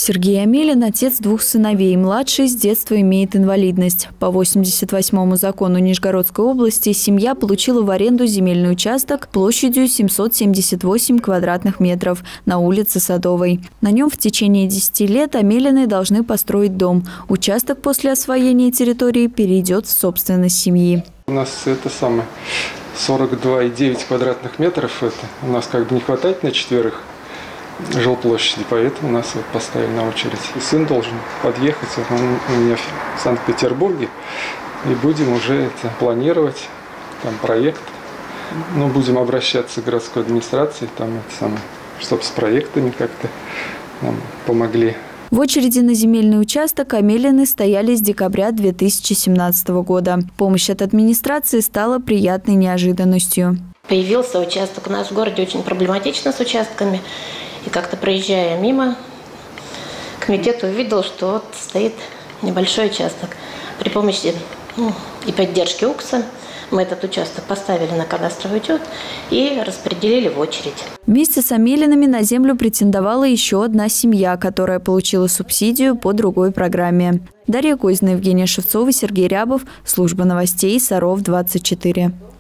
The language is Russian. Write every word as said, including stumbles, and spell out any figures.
Сергей Амелин – отец двух сыновей. Младший с детства имеет инвалидность. По восемьдесят восьмому закону Нижегородской области семья получила в аренду земельный участок площадью семьсот семьдесят восемь квадратных метров на улице Садовой. На нем в течение десяти лет Амелины должны построить дом. Участок после освоения территории перейдет в собственность семьи. У нас это самое сорок два и девять квадратных метров. Это у нас как бы не хватает на четверых жилплощади, поэтому нас вот поставили на очередь. И сын должен подъехать, он у меня в Санкт-Петербурге, и будем уже это планировать, там проект. Ну, будем обращаться к городской администрации, там это самое, чтобы с проектами как-то нам помогли. В очереди на земельный участок Амелины стояли с декабря две тысячи семнадцатого года. Помощь от администрации стала приятной неожиданностью. Появился участок. У нас в городе очень проблематично с участками. И как-то проезжая мимо, комитет увидел, что вот стоит небольшой участок. При помощи ну, и поддержки УКСа мы этот участок поставили на кадастровый учет и распределили в очередь. Вместе с Амелинами на землю претендовала еще одна семья, которая получила субсидию по другой программе. Дарья Козина, Евгения Шевцова, Сергей Рябов. Служба новостей Саров двадцать четыре.